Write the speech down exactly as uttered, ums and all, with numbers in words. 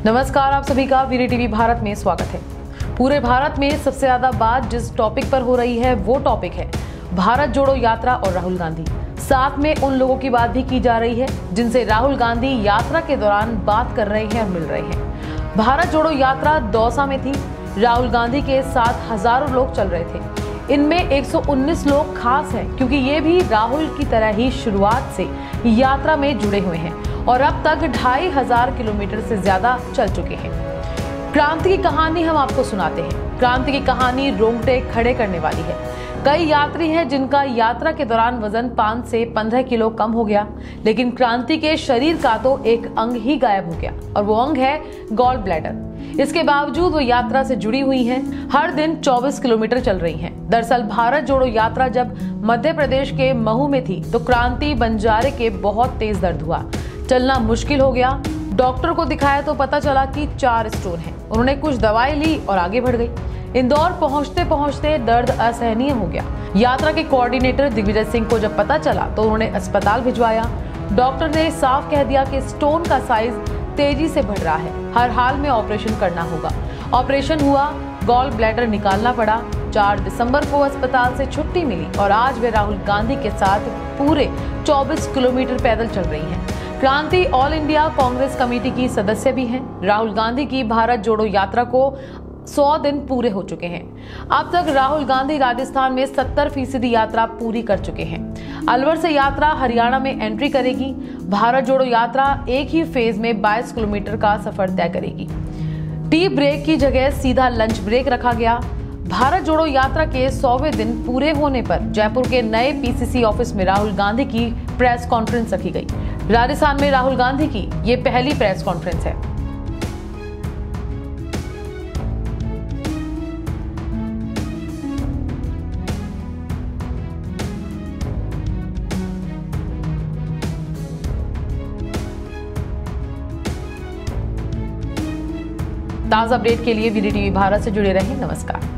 नमस्कार, आप सभी का वीरे टीवी भारत में स्वागत है। पूरे भारत में सबसे ज्यादा बात जिस टॉपिक पर हो रही है वो टॉपिक है भारत जोड़ो यात्रा और राहुल गांधी। साथ में उन लोगों की बात भी की जा रही है जिनसे राहुल गांधी यात्रा के दौरान बात कर रहे हैं और मिल रहे हैं। भारत जोड़ो यात्रा दौसा में थी। राहुल गांधी के साथ हजारों लोग चल रहे थे। इनमें एक सौ उन्नीस लोग खास हैं क्योंकि ये भी राहुल की तरह ही शुरुआत से यात्रा में जुड़े हुए हैं और अब तक ढाई हजार किलोमीटर से ज्यादा चल चुके हैं। क्रांति की कहानी हम आपको सुनाते हैं। क्रांति की कहानी रोंगटे खड़े करने वाली है। कई यात्री हैं जिनका यात्रा के दौरान वजन पाँच से पंद्रह किलो कम हो गया, लेकिन क्रांति के शरीर का तो एक अंग ही गायब हो गया और वो अंग है गॉल ब्लैडर। इसके बावजूद वो यात्रा से जुड़ी हुई हैं। हर दिन चौबीस किलोमीटर चल रही हैं। दरअसल भारत जोड़ो यात्रा जब मध्य प्रदेश के महू में थी तो क्रांति बंजारे के बहुत तेज दर्द हुआ, चलना मुश्किल हो गया। डॉक्टर को दिखाया तो पता चला कि चार स्टोन हैं। उन्होंने कुछ दवाई ली और आगे बढ़ गई। इंदौर पहुंचते पहुंचते दर्द असहनीय हो गया। यात्रा के कोऑर्डिनेटर दिग्विजय सिंह को जब पता चला तो उन्होंने अस्पताल भिजवाया। डॉक्टर ने साफ कह दिया कि स्टोन का साइज तेजी से बढ़ रहा है, हर हाल में ऑपरेशन करना होगा। ऑपरेशन हुआ, गॉल ब्लैडर निकालना पड़ा। चार दिसंबर को अस्पताल से छुट्टी मिली और आज वे राहुल गांधी के साथ पूरे चौबीस किलोमीटर पैदल चल रही हैं। क्रांति ऑल इंडिया कांग्रेस कमेटी की सदस्य भी हैं। राहुल गांधी की भारत जोड़ो यात्रा को सौ दिन पूरे हो चुके हैं। अब तक राहुल गांधी राजस्थान में सत्तर फीसदी यात्रा पूरी कर चुके हैं। अलवर से यात्रा हरियाणा में एंट्री करेगी। भारत जोड़ो यात्रा एक ही फेज में बाईस किलोमीटर का सफर तय करेगी। टी ब्रेक की जगह सीधा लंच ब्रेक रखा गया। भारत जोड़ो यात्रा के सौवें दिन पूरे होने पर जयपुर के नए पीसीसी ऑफिस में राहुल गांधी की प्रेस कॉन्फ्रेंस रखी गई। राजस्थान में राहुल गांधी की ये पहली प्रेस कॉन्फ्रेंस है। ताज़ा अपडेट के लिए वीरे टीवी भारत से जुड़े रहें। नमस्कार।